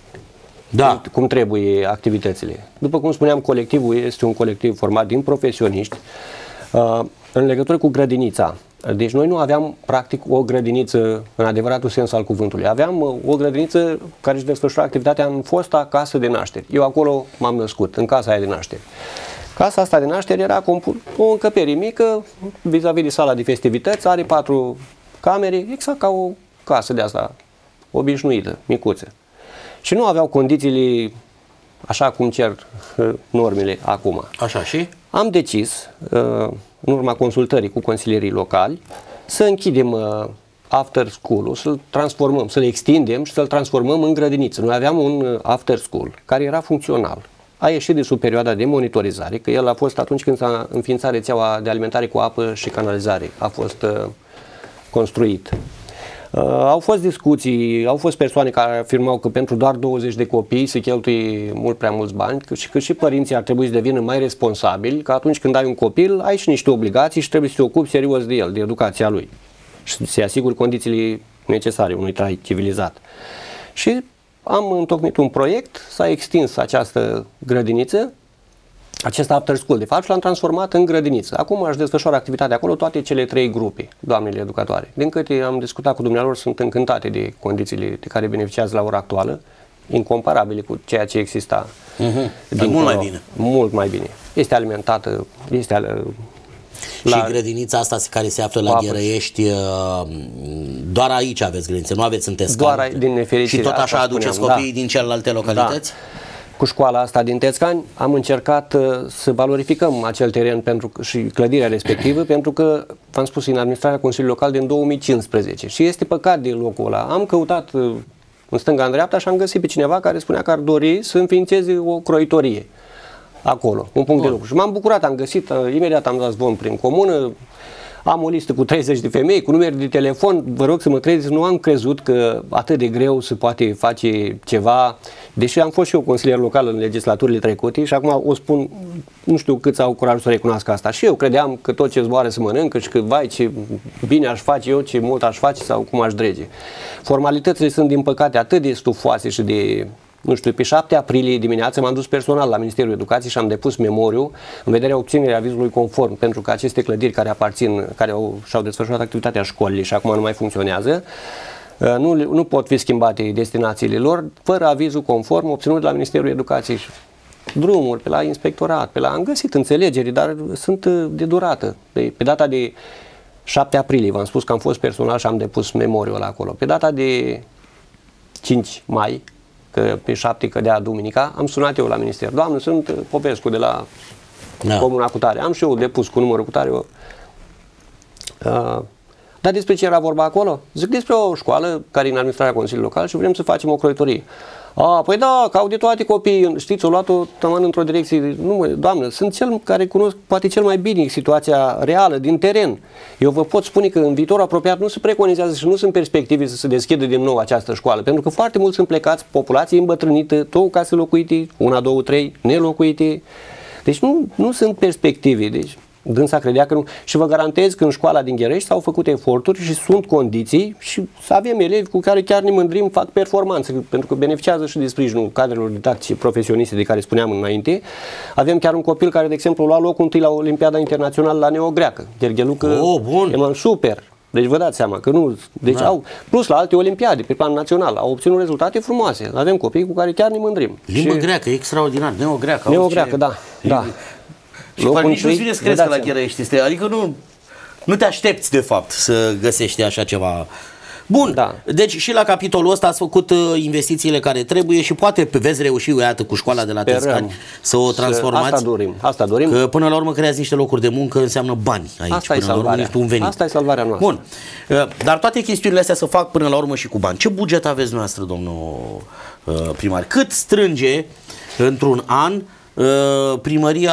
cum trebuie activitățile. După cum spuneam, colectivul este un colectiv format din profesioniști. În legătură cu grădinița, deci noi nu aveam practic o grădiniță în adevăratul sens al cuvântului. Aveam o grădiniță care își desfășura activitatea în fosta casă de nașteri. Eu acolo m-am născut, în casa aia de nașteri. Casa asta de nașteri era o încăpere mică, vis-a-vis de sala de festivități, are 4 camere, exact ca o casă de asta obișnuită, micuță. Și nu aveau condițiile așa cum cer normele acum. Așa și? Am decis, în urma consultării cu consilierii locali, să închidem after school-ul, să-l transformăm, să-l extindem și să-l transformăm în grădiniță. Noi aveam un after school care era funcțional. A ieșit de sub perioada de monitorizare, că el a fost atunci când s-a înființat rețeaua de alimentare cu apă și canalizare. A fost construit. Au fost discuții, au fost persoane care afirmau că pentru doar 20 de copii se cheltuie mult prea mulți bani, că și părinții ar trebui să devină mai responsabili, că atunci când ai un copil ai și niște obligații și trebuie să te ocupi serios de el, de educația lui și să-i asiguri condițiile necesare unui trai civilizat. Și am întocmit un proiect, s-a extins această grădiniță, acest after school, de fapt, și l-am transformat în grădiniță. Acum aș desfășoară activitatea acolo toate cele 3 grupe, doamnele educatoare. Din câte am discutat cu dumnealor, sunt încântate de condițiile de care beneficiază la ora actuală, incomparabile cu ceea ce exista mult mai bine. Mult mai bine. Este alimentată, și grădinița asta care se află la Gherăiești, doar aici aveți grădinițe, nu aveți în Tețcani? Doar din nefericire. Și tot așa aduceți copiii din celelalte localități? Da. Cu școala asta din Tețcani am încercat să valorificăm acel teren și clădirea respectivă, pentru că, v-am spus, în administrarea Consiliului Local din 2015 și este păcat de locul ăla. Am căutat în stânga, în dreapta și am găsit pe cineva care spunea că ar dori să înființeze o croitorie. acolo, un punct de lucru. Și m-am bucurat, am găsit, imediat am dat zvon prin comună, am o listă cu 30 de femei, cu numere de telefon, vă rog să mă credeți, nu am crezut că atât de greu se poate face ceva, deși am fost și eu consilier local în legislaturile trecute și acum o spun, nu știu câți au curajul să recunoască asta. Și eu credeam că tot ce zboară se mănâncă și că, vai, ce bine aș face eu, ce mult aș face sau cum aș drege. Formalitățile sunt, din păcate, atât de stufoase și de... Nu știu, pe 7 aprilie dimineață m-am dus personal la Ministerul Educației și am depus memoriu în vederea obținerii avizului conform, pentru că aceste clădiri care aparțin, și-au desfășurat activitatea școlii și acum nu mai funcționează, nu pot fi schimbate destinațiile lor fără avizul conform obținut de la Ministerul Educației. Drumuri, pe la inspectorat, am găsit înțelegeri, dar sunt de durată. Pe data de 7 aprilie, v-am spus că am fost personal și am depus memoriul acolo. Pe data de 5 mai, că pe 7 cădea duminica, am sunat eu la minister. Doamnă, sunt Popescu de la comuna cutare. Am și eu depus cu numărul cutare. Dar despre ce era vorba acolo? Zic despre o școală care e în administrarea Consiliului Local și vrem să facem o croitorie. Păi da, că au de toate copiii, știți, o luat-o taman într-o direcție. Nu, doamnă, sunt cel care cunosc poate cel mai bine situația reală din teren. Eu vă pot spune că în viitor apropiat nu se preconizează și nu sunt perspective să se deschidă din nou această școală, pentru că foarte mulți sunt plecați, populație îmbătrânită, tot case locuite, 1, 2, 3 nelocuite. Deci nu sunt perspective. Deci dânsa credea că nu. Și vă garantez că în școala din Gherești s-au făcut eforturi și sunt condiții și să avem elevi cu care chiar ne mândrim, fac performanță, pentru că beneficiază și de sprijinul cadrelor didactice profesioniste de care spuneam înainte. Avem chiar un copil care, de exemplu, a luat locul întâi la Olimpiada Internațională la neogreacă. Gherghelucă, bun. Super. Deci vă dați seama că nu... Deci au, plus la alte olimpiade, pe plan național, au obținut rezultate frumoase. Avem copii cu care chiar ne mândrim. Limbă greacă, extraordinar, neogreacă. Neogreacă, da. Și parcă nici nu-ți vine să crezi că la Gherești, adică nu te aștepți de fapt să găsești așa ceva. Bun, deci și la capitolul ăsta ați făcut investițiile care trebuie și poate veți reuși, iată, cu școala de la Tăscani să o transformați. Asta dorim. Că până la urmă creați niște locuri de muncă, înseamnă bani aici. Asta e salvarea. Un venit. Asta e salvarea noastră. Bun, dar toate chestiunile astea se fac până la urmă și cu bani. Ce buget aveți noastră, domnul primar? Cât strânge într-un an primăria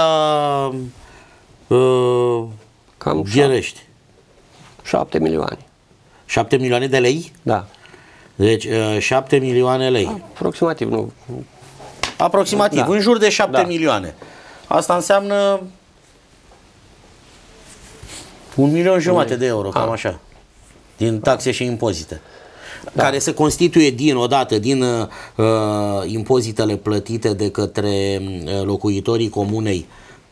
cam Gherești? 7 milioane. 7 milioane de lei? Da. Deci 7 milioane lei. Aproximativ, nu. Aproximativ, în jur de 7 milioane. Asta înseamnă 1,5 milion de euro, cam așa, din taxe și impozite. Care se constituie odată din impozitele plătite de către locuitorii comunei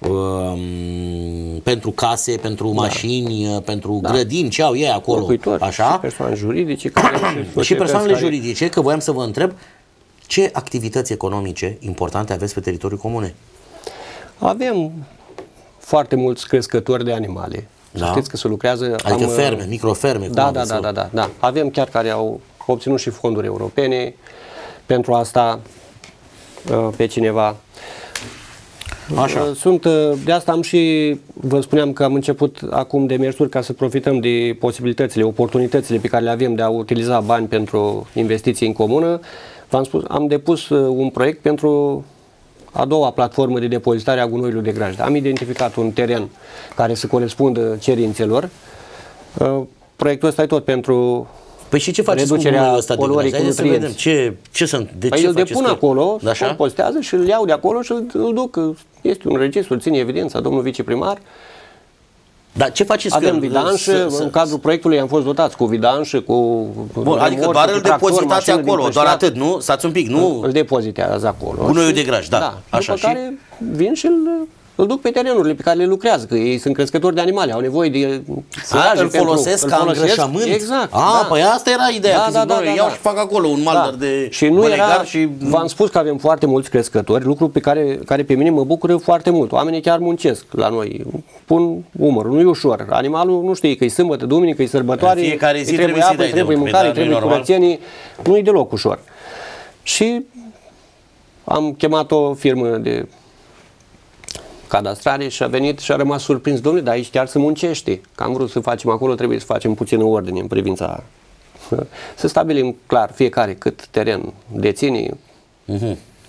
pentru case, pentru mașini, pentru grădini, ce au ei acolo, locuitori, așa? Și persoane juridice. Și persoanele juridice, că voiam să vă întreb, ce activități economice importante aveți pe teritoriul comunei? Avem foarte mulți crescători de animale. Știți că se lucrează... Adică ferme, microferme. Da. Avem chiar care au obținut și fonduri europene pentru asta pe cineva. Așa. De asta vă spuneam că am început acum demersuri ca să profităm de posibilitățile, oportunitățile pe care le avem de a utiliza bani pentru investiții în comună. V-am spus, am depus un proiect pentru a doua platformă de depozitare a gunoiului de grajd. Am identificat un teren care să corespundă cerințelor. Proiectul ăsta e tot pentru Păi și ce faceți cu gunoiul ăsta de grajd? Haideți să vedem ce sunt. Păi îl depun acolo, se compostează și îl iau de acolo și îl duc. Este un registru, ține evidența, domnul viceprimar. Dar ce faceți? Avem vidanșă, în cadrul proiectului am fost dotați cu vidanșă, cu... Bun, adică doar îl depozitați acolo, doar atât, nu? Stați un pic, nu? Îl depozitează acolo. Gunoiul de grajd, da. Așa, după care vin și îl duc pe terenurile pe care le lucrează, că ei sunt crescători de animale, au nevoie de furaje. Îl folosesc ca îngrășământ? Exact. Păi asta era ideea, că zic, iau și fac acolo un maldăr de bălegar și... V-am spus că avem foarte mulți crescători, lucru pe care pe mine mă bucură foarte mult. Oamenii chiar muncesc la noi, pun umărul, nu e ușor. Animalul nu știe că e sâmbătă, duminică, e sărbătoare, fiecare zi trebuie apă, trebuie mâncare, trebuie curățenie, nu e deloc ușor. Și am chemat o firmă de cadastrare și a venit și a rămas surprins, domnule, dar aici chiar se muncește. Că am vrut să facem acolo, trebuie să facem puțină ordine în privința... Să stabilim clar fiecare cât teren deține,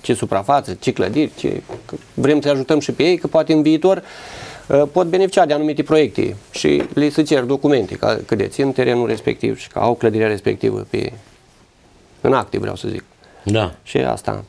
ce suprafață, ce clădiri, vrem să ajutăm și pe ei, că poate în viitor pot beneficia de anumite proiecte și le se cer documente că dețin terenul respectiv și că au clădirea respectivă în acte, vreau să zic. Da. Și asta.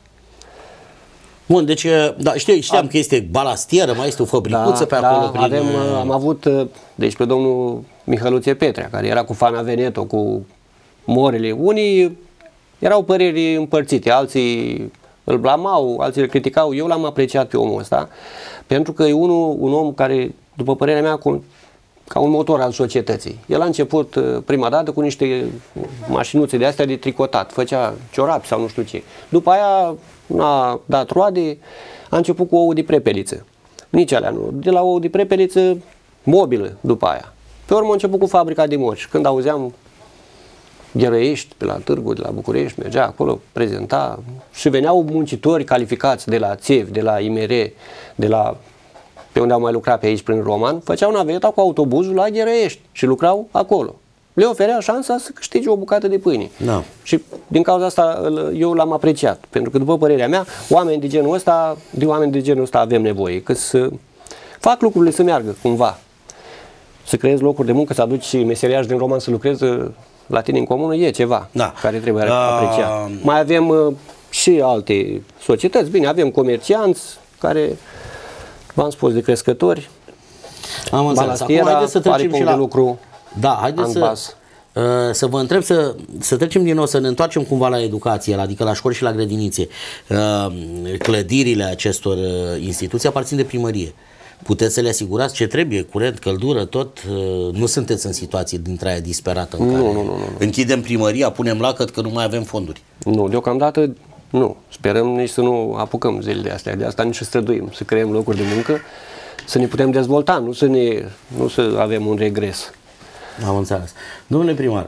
Bun, deci, da, știam că este balastieră, mai este o fabricuță pe acolo. Am avut, deci pe domnul Mihăluțe Petrea, care era cu Fana Veneto, cu Morele. Unii erau păreri împărțite, alții îl blamau, alții îl criticau. Eu l-am apreciat pe omul ăsta, pentru că e un om care, după părerea mea, ca un motor al societății. El a început prima dată cu niște mașinuțe de astea de tricotat, făcea ciorapi sau nu știu ce. După aia n-a dat roade, a început cu ou de prepeliță. Nici alea nu. De la ou de prepeliță, mobilă după aia. Pe urmă a început cu fabrica de morci. Când auzeam Gherăiești, pe la Târgu, de la București, mergea acolo, prezenta și veneau muncitori calificați de la țevi, de la IMR, de la pe unde au mai lucrat pe aici prin Roman, făceau naveta cu autobuzul la Gherăiești și lucrau acolo. Le oferea șansa să câștige o bucată de pâine. Da. Și din cauza asta eu l-am apreciat, pentru că după părerea mea, de oameni de genul ăsta avem nevoie, că să fac lucrurile să meargă cumva. Să creezi locuri de muncă, să aduci meseriași din Roman să lucreze la tine în comună, e ceva care trebuie apreciat. Mai avem și alte societăți, bine, avem comercianți care, v-am spus, de crescători. Am înțeles. Acum haideți să trecem și la lucru. Da, haideți să vă întreb, să trecem din nou, să ne întoarcem cumva la educație, adică la școli și la grădinițe. Clădirile acestor instituții aparțin de primărie. Puteți să le asigurați ce trebuie, curent, căldură, tot? Nu sunteți în situație dintre aia disperată în care închidem primăria, punem lacăt că nu mai avem fonduri? Nu, deocamdată nu. Sperăm nici să nu apucăm zilele astea. De asta nici să străduim, să creăm locuri de muncă, să ne putem dezvolta, nu să avem un regres. Am înțeles. Domnule primar,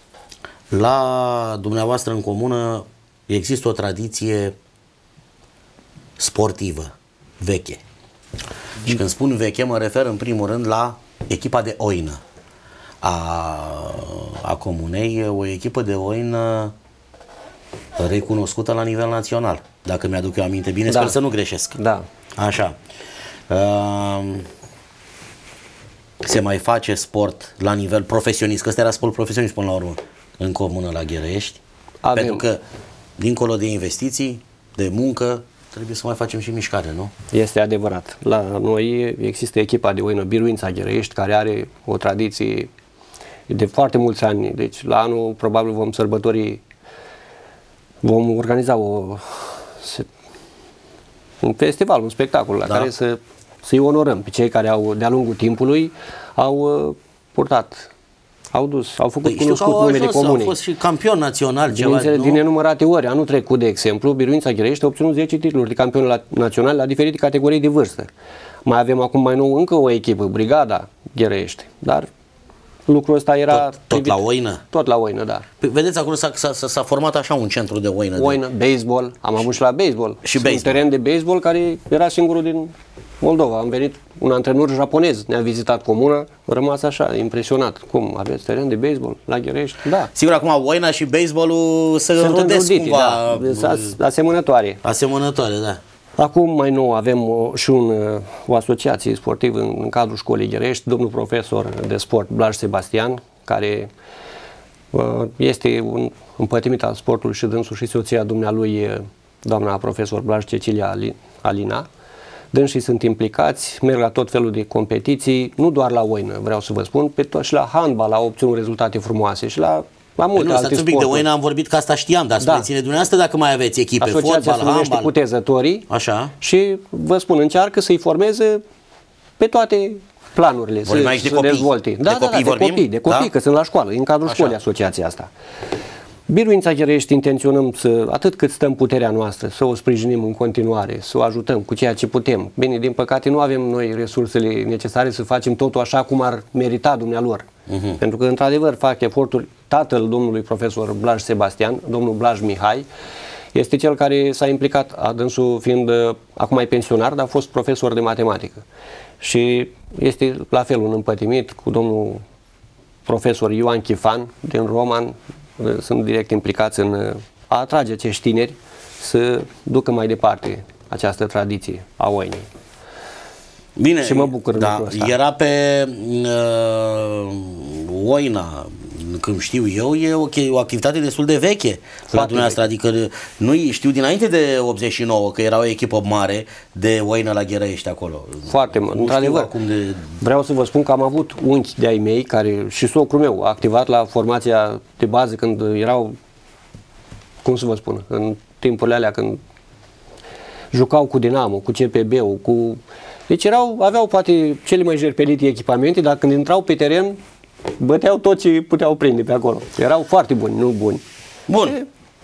la dumneavoastră în comună există o tradiție sportivă, veche. Și când spun veche, mă refer în primul rând la echipa de oină a comunei, o echipă de oină recunoscută la nivel național, dacă mi-aduc eu aminte bine, sper să nu greșesc. Da. Așa. Se mai face sport la nivel profesionist, că ăsta era sport profesionist până la urmă, în comună la Gherăiești, pentru că dincolo de investiții, de muncă, trebuie să mai facem și mișcare, nu? Este adevărat. La noi există echipa de oină Biruința Gherăiești, care are o tradiție de foarte mulți ani. Deci la anul probabil vom organiza un festival, un spectacol la care să-i onorăm pe cei care de-a lungul timpului au purtat, au făcut cunoscut numele comunei. Au fost și campion național, ceva, din nenumărate ori. Anul trecut, de exemplu, Biruința Gherăiești a obținut 10 titluri de campion național la diferite categorii de vârstă. Mai avem acum mai nou încă o echipă, Brigada Gherăiești, dar lucrul ăsta era... Tot la oină? Tot la oină, da. Vedeți, acolo s-a format așa un centru de oină. Oină, baseball, am avut și la baseball. Și baseball. Un teren de baseball care era singurul din Moldova. Am venit un antrenor japonez, ne-a vizitat comuna, a rămas așa, impresionat. Cum, aveți teren de baseball la Gherăiești? Da. Sigur, acum oina și baseball se rodesc cumva. Da, asemănătoare. Asemănătoare, da. Acum, mai nou, avem și o asociație sportivă în cadrul școlii Gherăiești, domnul profesor de sport Blaj Sebastian, care este un împătimit al sportului și dânsul și soția dumnealui, doamna profesor Blaj Cecilia Alina. Dânsii sunt implicați, merg la tot felul de competiții, nu doar la oină, vreau să vă spun, și la handbal au obținut rezultate frumoase și la multe alte sporturi. De oină am vorbit că asta știam, dar spuneți-ne dumneavoastră dacă mai aveți echipe, asociația fotbal, handbal. Cutezătorii. Așa. Și vă spun, încearcă să-i formeze pe toate planurile, să dezvolte. De copii, că sunt la școală, în cadrul școlii asociația asta. Biruința Gherăiești intenționăm atât cât stăm puterea noastră, să o sprijinim în continuare, să o ajutăm cu ceea ce putem. Bine, din păcate nu avem noi resursele necesare să facem totul așa cum ar merita dumnealor. Pentru că, într-adevăr, fac eforturi. Tatăl domnului profesor Blaj Sebastian, domnul Blaj Mihai, este cel care s-a implicat, dânsul fiind acum mai pensionar, dar a fost profesor de matematică. Și este la fel un împătimit cu domnul profesor Ioan Chifan din Roman, sunt direct implicați în a atrage acești tineri să ducă mai departe această tradiție a oinei. Bine, și mă bucur de lucrul ăsta. Era pe oina, când știu eu, e o activitate destul de veche la dumneavoastră, adică nu știu dinainte de 89 că era o echipă mare de oină la Gherăiești acolo. Foarte mult, într-adevăr. Vreau să vă spun că am avut unchi de-ai mei care, și socrul meu, a activat la formația de bază când erau, cum să vă spun, în timpurile alea când jucau cu Dinamo, cu CPB-ul, cu... Deci aveau poate cele mai jertfelite echipamente, dar când intrau pe teren, băteau tot ce puteau prinde pe acolo. Erau foarte buni, nu buni. Bun.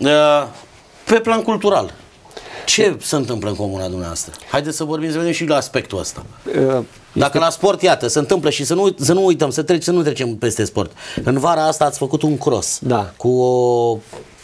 Pe plan cultural, ce se întâmplă în comuna dumneavoastră? Haideți să vorbim, să vedem și la aspectul ăsta. Dacă la sport, iată, se întâmplă și să nu uităm, să nu trecem peste sport. În vara asta ați făcut un cross cu o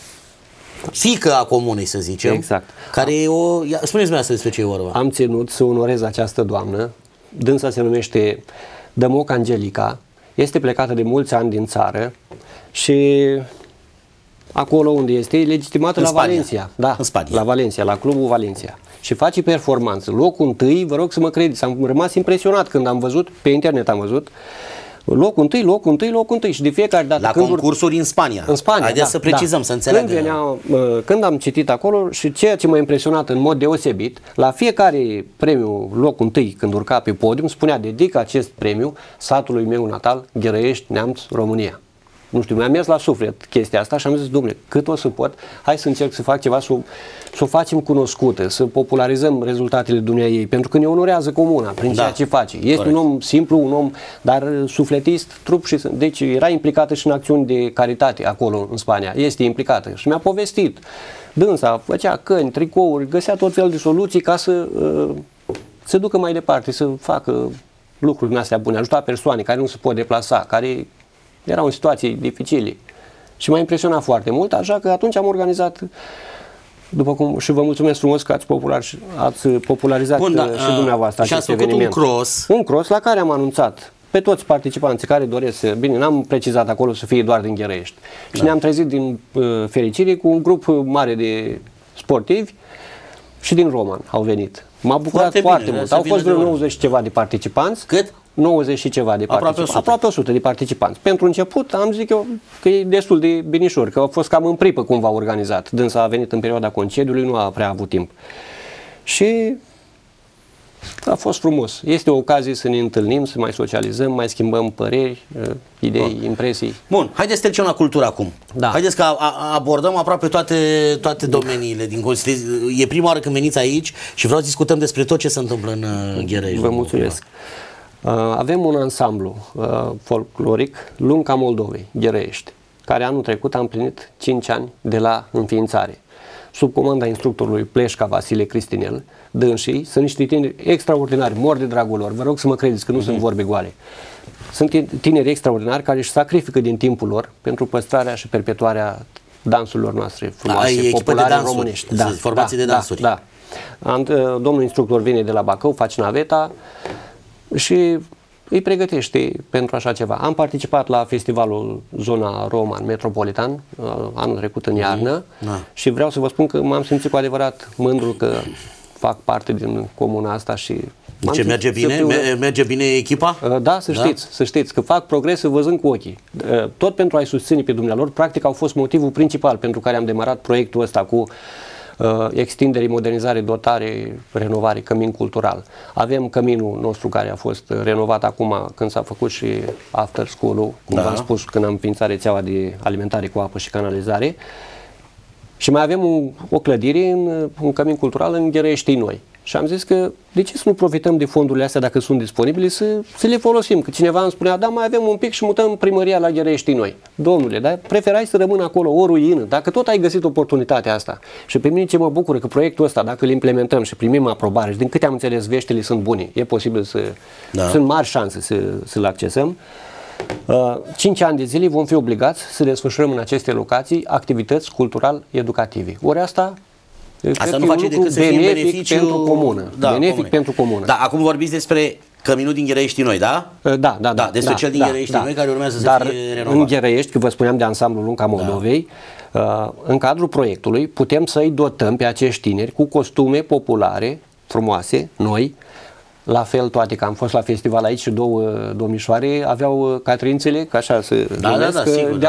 fiică a comunei, să zicem. Exact. Care e o... Spuneți-mi asta despre ce e vorba. Am ținut să onorez această doamnă. Dânsa se numește Dămoc Angelica. Este plecată de mulți ani din țară și acolo unde este, e legitimată la Valencia. Da, în Spania. La Valencia, la clubul Valencia. Și face performanță. Locul întâi, vă rog să mă credeți, am rămas impresionat când am văzut, pe internet am văzut, locul întâi și de fiecare dată... La concursuri în Spania. În Spania, haideți să precizăm, să înțeleagă. Când am citit acolo și ceea ce m-a impresionat în mod deosebit, la fiecare premiu, locul întâi, când urca pe podium, spunea: dedic acest premiu satului meu natal, Gherăiești, Neamț, România. Nu știu, mi-a mers la suflet chestia asta și am zis: dom'le, cât o să pot, hai să încerc să fac ceva, să o facem cunoscută, să popularizăm rezultatele dumneaei, pentru că ne onorează comuna prin ceea ce face. Este un om simplu, un om, dar sufletist, trup și... Deci era implicată și în acțiuni de caritate acolo în Spania. Este implicată și mi-a povestit. Dânsa făcea căni, tricouri, găsea tot fel de soluții ca să se ducă mai departe, să facă lucruri din astea bune, ajuta persoane care nu se pot deplasa, care erau în situații dificile. Și m-a impresionat foarte mult, așa că atunci am organizat, după cum, și vă mulțumesc frumos că ați popularizat și dumneavoastră acest eveniment. Un cross la care am anunțat pe toți participanții care doresc să... Bine, n-am precizat acolo să fie doar din Gherăiești. Și ne-am trezit din fericire cu un grup mare de sportivi și din Roman au venit. M-a bucurat foarte mult. Au fost vreo 90 ceva de participanți. Cât? 90 și ceva de participanți. Aproape 100 de participanți. Pentru început am zis eu că e destul de binișor, că a fost cam în pripă cumva organizat. Dânsa a venit în perioada concediului, nu a prea avut timp. Și a fost frumos. Este o ocazie să ne întâlnim, să mai socializăm, mai schimbăm păreri, idei, impresii. Bun, haideți să trecem la cultură acum. Haideți că abordăm aproape toate domeniile din Constituție. E prima oară când veniți aici și vreau să discutăm despre tot ce se întâmplă în Gherăiești. Vă mulțumesc. Avem un ansamblu folcloric, Lunca Moldovei, Gherăiești, care anul trecut a împlinit 5 ani de la înființare. Sub comanda instructorului Pleșca Vasile Cristinel, dânsii sunt niște tineri extraordinari, mor de dragul lor. Vă rog să mă credeți că nu sunt vorbe goale. Sunt tineri extraordinari care își sacrifică din timpul lor pentru păstrarea și perpetuarea dansurilor noastre frumoase, populare românești. Formații de dansuri. Domnul instructor vine de la Bacău, face naveta și îi pregătește pentru așa ceva. Am participat la festivalul Zona Roman Metropolitan anul trecut în iarnă și vreau să vă spun că m-am simțit cu adevărat mândru că fac parte din comuna asta și... Ce merge bine? Merge bine echipa? Da, să știți că fac progrese văzând cu ochii. Tot pentru a-i susține pe dumnealor, practic au fost motivul principal pentru care am demarat proiectul ăsta cu extindere, modernizare, dotare, renovare, cămin cultural. Avem căminul nostru care a fost renovat acum când s-a făcut și after school-ul, cum v-am spus, când am înființat rețeaua de alimentare cu apă și canalizare. Și mai avem o clădire, un cămin cultural în Gherăiești Noi. Și am zis că de ce să nu profităm de fondurile astea dacă sunt disponibile, să le folosim. Că cineva îmi spunea: da, mai avem un pic și mutăm primăria la Gherăiești Noi. Domnule, dar preferai să rămână acolo o ruină, dacă tot ai găsit oportunitatea asta. Și pe mine ce mă bucură că proiectul ăsta, dacă îl implementăm și primim aprobare, și din câte am înțeles veștile sunt bune, e posibil sunt mari șanse să-l accesăm. 5 ani de zile vom fi obligați să desfășurăm în aceste locații activități cultural-educative. Ori asta nu face decât să fie beneficiu pentru comună. Benefic pentru comună. Da, acum vorbiți despre Căminul din Ghereiești Noi, da? Da. Despre cel din Ghereiești Noi care urmează să fie renovat. În Ghereiești, că vă spuneam de ansamblul Lunca Moldovei, în cadrul proiectului putem să-i dotăm pe acești tineri cu costume populare, frumoase, noi. La fel toate, că am fost la festival aici și două domnișoare aveau catrințele, ca așa se numesc,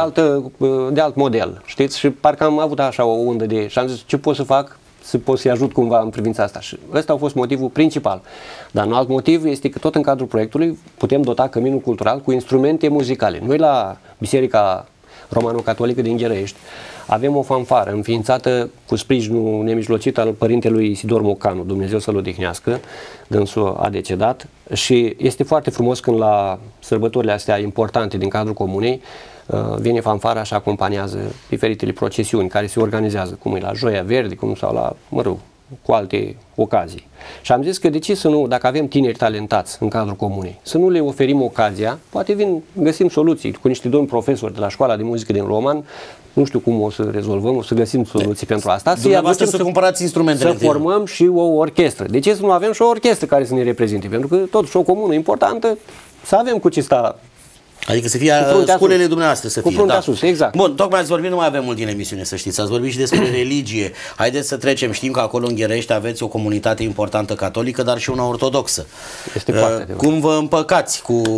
de alt model, știți? Și parcă am avut așa o undă de... Și am zis, ce pot să fac? Să pot să-i ajut cumva în privința asta. Și ăsta a fost motivul principal. Dar un alt motiv este că tot în cadrul proiectului putem dota Căminul Cultural cu instrumente muzicale. Noi la Biserica Romano-Catolică din Ghereiești avem o fanfară înființată cu sprijinul nemijlocit al părintelui Isidor Mocanu, Dumnezeu să-l odihnească, dânsul a decedat, și este foarte frumos când la sărbătorile astea importante din cadrul comunei vine fanfara și acompaniază diferitele procesiuni care se organizează, cum e la Joia Verde, cum sau la, cu alte ocazii. Și am zis că de ce să nu, dacă avem tineri talentați în cadrul comunei, să nu le oferim ocazia, poate găsim soluții cu niște domni profesori de la Școala de Muzică din Roman, nu știu cum o să rezolvăm, o să găsim soluții pentru asta. Să cumpărați instrumentele. Să formăm și o orchestră. De ce să nu avem și o orchestră care să ne reprezinte? Pentru că totuși o comună importantă, să avem cu ce sta. Adică să fie sculele dumneavoastră să fie. Cu fruntea sus, exact. Bun, tocmai ați vorbit, nu mai avem mult din emisiune, să știți. Ați vorbit și despre religie. Haideți să trecem. Știm că acolo în Ghereiești aveți o comunitate importantă catolică, dar și una ortodoxă. Este foarte cum vă împăcați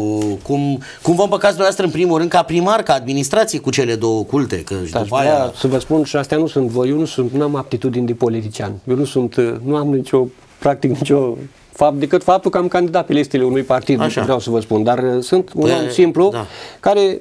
cum vă împăcați dumneavoastră în primul rând ca primar, ca administrație cu cele două culte? Că după aia... Să vă spun, și astea nu sunt voi, eu nu am aptitudini de politician. Eu nu am practic nicio decât faptul că am candidat pe listele unui partid, vreau să vă spun, dar sunt un om simplu care,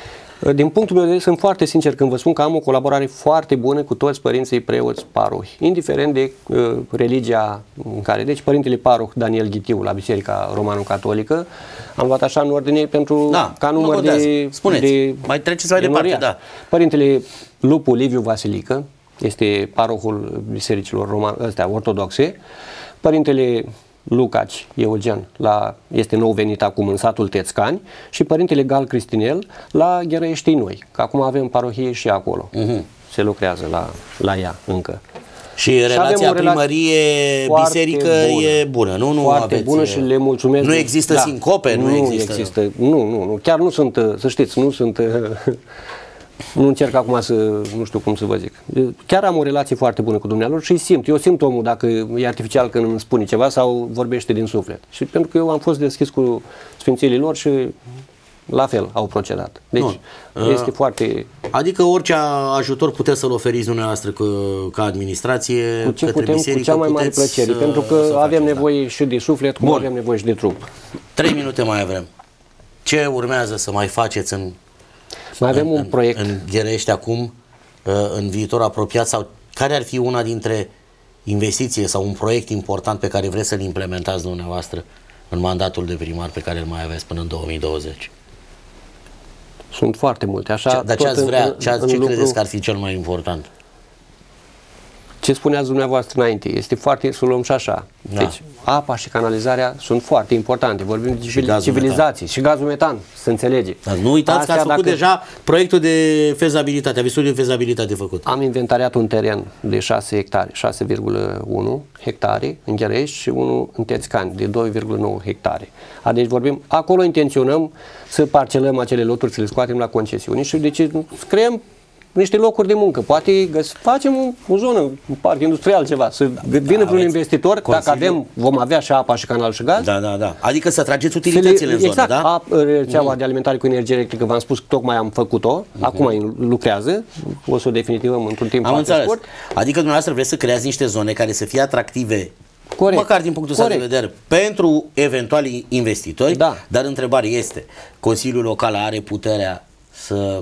din punctul meu de vedere, sunt foarte sincer când vă spun că am o colaborare foarte bună cu toți părinții preoți parohi, indiferent de religia în care. Deci părintele paroh Daniel Ghitiu la Biserica Romano-Catolică, am luat așa în ordine pentru ca număr de... Spuneți, mai treceți mai departe, Părintele Lupu Liviu Vasilică este parohul bisericilor ortodoxe. Părintele Lucaci Eugen este nou venit acum în satul Tețcani și părintele Gal Cristinel la Ghereiești Noi, că acum avem parohie și acolo. Se lucrează la ea încă. Și relația primărie-biserică e bună, nu? Foarte bună și le mulțumesc. Nu există sincope? Nu există. Nu. Chiar nu sunt, să știți, nu sunt... Nu încerc acum nu știu cum să vă zic. Chiar am o relație foarte bună cu dumnealor și eu simt omul dacă e artificial când îmi spune ceva sau vorbește din suflet. Și pentru că eu am fost deschis cu sfințilii lor și la fel au procedat. Deci este foarte... Adică orice ajutor puteți să-l oferiți dumneavoastră ca administrație către biserică, cu cea mai mare plăcere, pentru că avem nevoie și de suflet, cum avem nevoie și de trup. 3 minute mai avem. Ce urmează să mai faceți mai avem un proiect în Ghereiești acum, în viitor apropiat, sau care ar fi una dintre investiții sau un proiect important pe care vreți să-l implementați dumneavoastră în mandatul de primar pe care îl mai aveți până în 2020? Sunt foarte multe. Așa, dar ce credeți că ar fi cel mai important? Ce spuneați dumneavoastră înainte, este foarte, să luăm și așa. Deci, apa și canalizarea sunt foarte importante. Vorbim de civilizații și gazul metan, să înțelege. Dar nu uitați că ați făcut deja proiectul de fezabilitate, aveți studiul de fezabilitate făcut. Am inventariat un teren de 6 hectare, 6,1 hectare în Ghereiești și unul în Tețcani de 2,9 hectare. Deci vorbim, acolo intenționăm să parcelăm acele loturi, să le scoatem la concesiuni și deci să creăm niște locuri de muncă. Poate facem o zonă, un parc industrial, ceva, să vină un investitor, dacă vom avea și apa și canal și gaz. Da. Adică să trageți utilitățile în zonă, da? Rețeaua de alimentare cu energie electrică, v-am spus că tocmai am făcut-o, acum lucrează, o să o definitivăm într-un timp foarte scurt. Adică dumneavoastră vreți să creați niște zone care să fie atractive, măcar din punctul ăsta de vedere, pentru eventuali investitori, dar întrebarea este, Consiliul Local are puterea să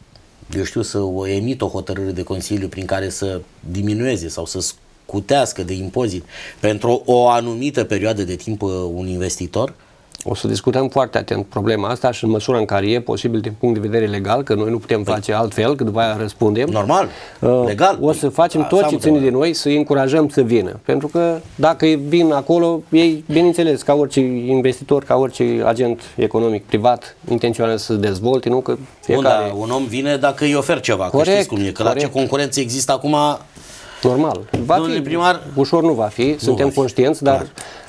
emită o hotărâre de Consiliu prin care să diminueze sau să scutească de impozit pentru o anumită perioadă de timp un investitor? O să discutăm foarte atent problema asta și în măsura în care e posibil din punct de vedere legal, că noi nu putem face altfel, că după aia răspundem. Normal, legal. O să facem tot ce ține de noi, să îi încurajăm să vină. Pentru că dacă vin acolo, ei, bineînțeles, ca orice investitor, ca orice agent economic privat, intenționează să dezvolte, nu că fiecare... un om vine dacă îi ofer ceva, că știți cum e, că la ce concurență există acum... Normal. Ușor nu va fi, suntem conștienți, dar...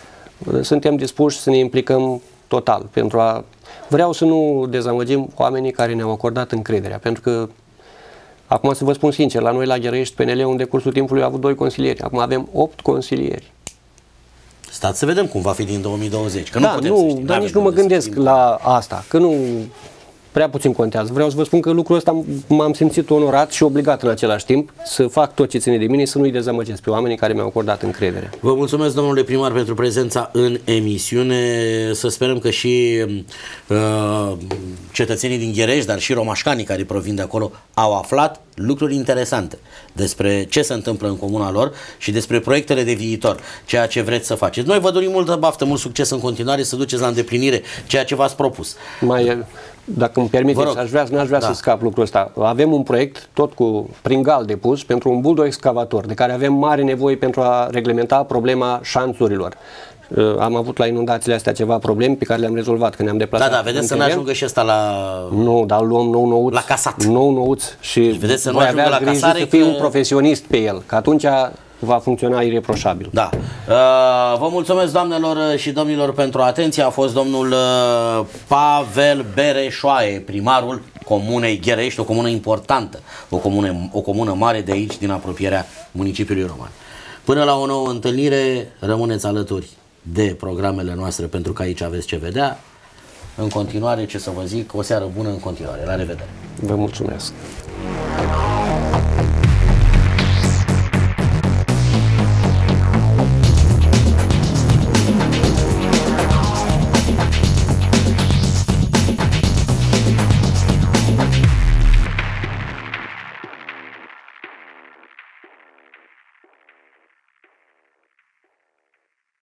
suntem dispuși să ne implicăm total pentru a... Vreau să nu dezamăgim oamenii care ne-au acordat încrederea, pentru că, acum să vă spun sincer, la noi la Gherăiești, PNL-ul în decursul timpului a avut 2 consilieri, acum avem 8 consilieri. Stați să vedem cum va fi din 2020, că da, nu putem să știm. Dar nici nu mă gândesc la asta, că nu... Prea puțin contează. Vreau să vă spun că lucrul ăsta m-am simțit onorat și obligat în același timp să fac tot ce ține de mine, să nu-i dezamăgesc pe oamenii care mi-au acordat încredere. Vă mulțumesc, domnule primar, pentru prezența în emisiune. Să sperăm că și cetățenii din Gherești, dar și romașcanii care provin de acolo, au aflat lucruri interesante despre ce se întâmplă în comuna lor și despre proiectele de viitor, ceea ce vreți să faceți. Noi vă dorim multă baftă, mult succes în continuare, să duceți la îndeplinire ceea ce v-ați propus. Dacă îmi permiteți, n-aș vrea să scap lucrul ăsta. Avem un proiect, tot prin gal depus, pentru un buldo-excavator, de care avem mare nevoie pentru a reglementa problema șanțurilor. Am avut la inundațiile astea ceva probleme pe care le-am rezolvat când ne-am deplasat. Da, vedeți să nu ajungă și ăsta la... Nu, dar luăm nou-nouț. La casat. Nou-nouț și vedeți să nu ajungă la casare, să fii un profesionist pe el, că atunci va funcționa ireproșabil. Da. Vă mulțumesc, doamnelor și domnilor, pentru atenție. A fost domnul Pavel Bereșoae, primarul comunei Gherești, o comună importantă, o comună mare de aici, din apropierea municipiului Roman. Până la o nouă întâlnire, rămâneți alături de programele noastre, pentru că aici aveți ce vedea. În continuare, ce să vă zic, o seară bună în continuare. La revedere! Vă mulțumesc!